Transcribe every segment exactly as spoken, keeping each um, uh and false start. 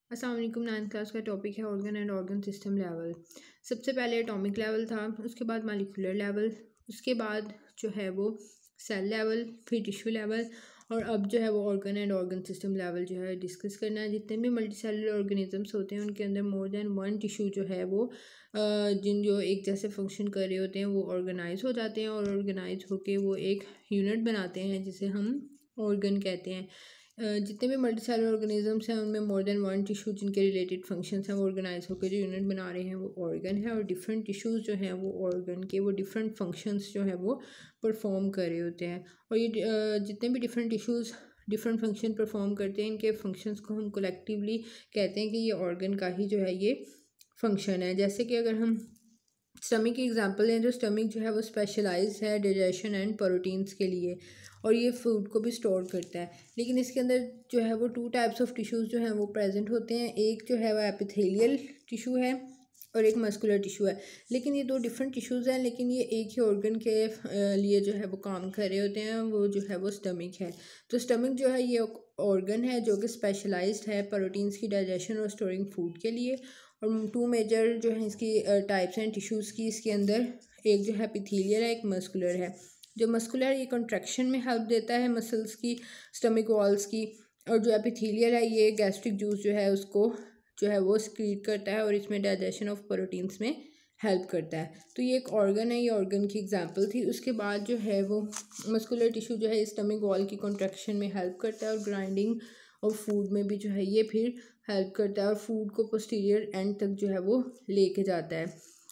अस्सलाम वालेकुम। Ninth class का टॉपिक है organ and organ system level. सबसे पहले एटॉमिक लेवल था, उसके बाद मॉलिक्यूलर लेवल, उसके बाद जो है वो सेल लेवल, फिर टिश्यू लेवल, और अब जो है वो organ and organ system level जो है डिस्कस करना है। जितने भी मल्टीसेलुलर ऑर्गेनिजम्स होते हैं उनके अंदर मोर देन वन टिश्यू जो है वो जिन जो एक जैसे फंक्शन कर रहे होते हैं वो ऑर्गेनाइज हो जाते हैं और ऑर्गेनाइज होके वो एक यूनिट बनाते हैं जिसे हम ऑर्गन कहते हैं। जितने भी मल्टीसेलुलर ऑर्गेनिजम्स हैं उनमें मोर देन वन टिश्यू जिनके रिलेटेड फंक्शंस हैं वो ऑर्गेनाइज होकर जो यूनिट बना रहे हैं वो ऑर्गन है, और डिफरेंट टिश्यूज़ जो हैं वो ऑर्गन के वो डिफरेंट फंक्शंस जो है वो परफॉर्म कर रहे होते हैं। और ये जितने भी different tissues different function perform करते हैं इनके फंक्शंस को हम कलेक्टिवली कहते हैं कि ये ऑर्गन का ही जो है ये फंक्शन है। जैसे कि अगर हम स्टमक की एग्जांपल हैं, जो स्टमक जो है वो स्पेशलाइज्ड है डाइजेशन एंड प्रोटीन्स के लिए, और ये फूड को भी स्टोर करता है। लेकिन इसके अंदर जो है वो टू टाइप्स ऑफ टिश्यूज़ जो हैं वो प्रेजेंट होते हैं। एक जो है वो एपिथेलियल टिश्यू है और एक मस्कुलर टिश्यू है। लेकिन ये दो डिफरेंट टिश्यूज़ हैं, लेकिन ये एक ही ऑर्गन के लिए जो है वो काम कर रहे होते हैं, वो जो है वो स्टमक है। तो स्टमक जो है ये ऑर्गन है जो कि स्पेशलाइज्ड है प्रोटीन्स की डाइजेशन और स्टोरिंग फूड के लिए। और टू मेजर जो है इसकी टाइप्स हैं टिश्यूज़ की इसके अंदर, एक जो है एपिथेलियल है, एक मस्कुलर है। जो मस्कुलर ये कंट्रैक्शन में हेल्प देता है मसल्स की, स्टमक वॉल्स की, और जो एपिथेलियल है ये गैस्ट्रिक जूस जो है उसको जो है वो स्क्रीट करता है और इसमें डाइजेशन ऑफ प्रोटीन्स में हेल्प करता है। तो ये एक ऑर्गन है, ये ऑर्गन की एग्जांपल थी। उसके बाद जो है वो मस्कुलर टिश्यू जो है स्टमक वॉल की कंट्रैक्शन में हेल्प करता है और ग्राइंडिंग और फूड में भी जो है ये फिर हेल्प करता है और फूड को पोस्टीरियर एंड तक जो है वो लेके जाता है।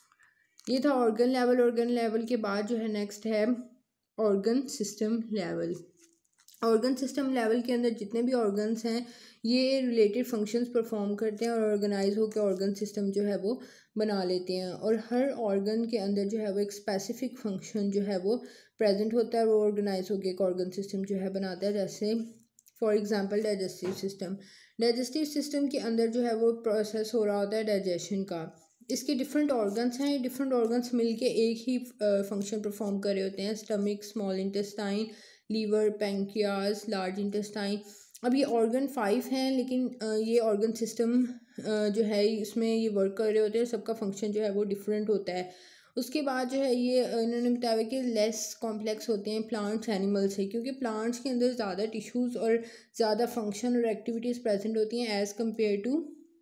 ये था ऑर्गन लेवल। ऑर्गन लेवल के बाद जो है नेक्स्ट है organ system level. Organ system level के अंदर जितने भी ऑर्गन्स हैं ये रिलेटेड फंक्शंस परफॉर्म करते हैं और ऑर्गेनाइज होकर ऑर्गन सिस्टम जो है वो बना लेते हैं। और हर ऑर्गन के अंदर जो है वो एक स्पेसिफिक फंक्शन जो है वो प्रेजेंट होता है, वो ऑर्गेनाइज होकर एक ऑर्गन सिस्टम जो है बनाता है। जैसे for example digestive system. Digestive system के अंदर जो है वो प्रोसेस हो रहा होता है डाइजेशन का। इसके डिफरेंट ऑर्गन्स हैं, डिफरेंट ऑर्गन्स मिलके एक ही फंक्शन परफॉर्म कर रहे होते हैं। Stomach, small intestine, liver, pancreas, large intestine. अब ये ऑर्गन फाइव हैं, लेकिन ये ऑर्गन सिस्टम जो है इसमें ये वर्क कर रहे होते हैं, सबका फंक्शन जो है वो डिफरेंट होता है। उसके बाद जो है ये इन्होंने बताया कि लेस कॉम्प्लेक्स होते हैं प्लांट्स एनिमल से, क्योंकि प्लांट्स के अंदर ज़्यादा टिश्यूज़ और ज़्यादा फंक्शन और एक्टिविटीज़ प्रेजेंट होती हैं एज़ कम्पेयर टू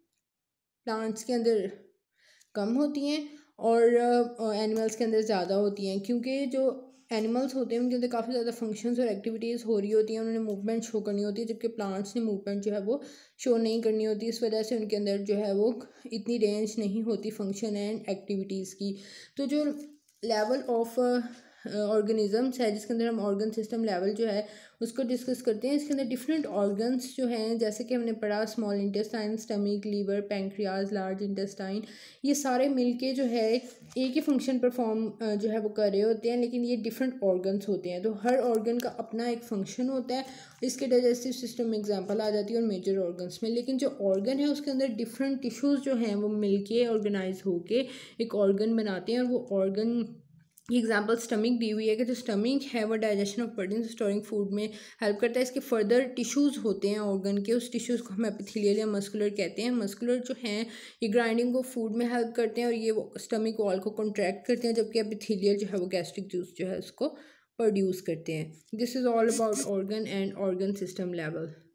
प्लांट्स के अंदर कम होती हैं और एनिमल्स के अंदर ज़्यादा होती हैं। क्योंकि जो एनिमल्स होते हैं उनके अंदर काफ़ी ज़्यादा फंक्शंस और एक्टिविटीज़ हो रही होती हैं, उन्होंने मूवमेंट शो करनी होती है, जबकि प्लांट्स ने मूवमेंट जो है वो शो नहीं करनी होती। इस वजह से उनके अंदर जो है वो इतनी रेंज नहीं होती फंक्शन एंड एक्टिविटीज़ की। तो जो लेवल ऑफ ऑर्गेनिजम्स है जिसके अंदर हम ऑर्गन सिस्टम लेवल जो है उसको डिस्कस करते हैं। इसके अंदर डिफरेंट ऑर्गन्स जो हैं, जैसे कि हमने पढ़ा small intestine, stomach, liver, pancreas, large intestine, ये सारे मिलके जो है एक ही फंक्शन परफॉर्म जो है वो कर रहे होते हैं, लेकिन ये डिफरेंट ऑर्गन्स होते हैं। तो हर ऑर्गन का अपना एक फंक्शन होता है। इसके डाइजेस्टिव सिस्टम में एग्जाम्पल आ जाती है और मेजर ऑर्गन्स में। लेकिन जो ऑर्गन है उसके अंदर डिफरेंट टिश्यूज़ जो हैं वो मिलके ऑर्गेनाइज होके एक ऑर्गन बनाते हैं, और वो ऑर्गन ये एग्जाम्पल स्टमक दी हुई है कि जो स्टमक है वो digestion of protein storing food में हेल्प करता है। इसके फर्दर टिश्यूज़ होते हैं ऑर्गन के, उस टिश्यूज़ को हम एपिथेलियल या मस्कुलर कहते हैं। मस्कुलर जो हैं ये ग्राइंडिंग को फूड में हेल्प करते हैं और ये वो स्टमक वॉल को कॉन्ट्रैक्ट करते हैं, जबकि एपिथेलियल जो है वो गैस्ट्रिक जूस जो है उसको प्रोड्यूस करते हैं। This is all about organ and organ system level.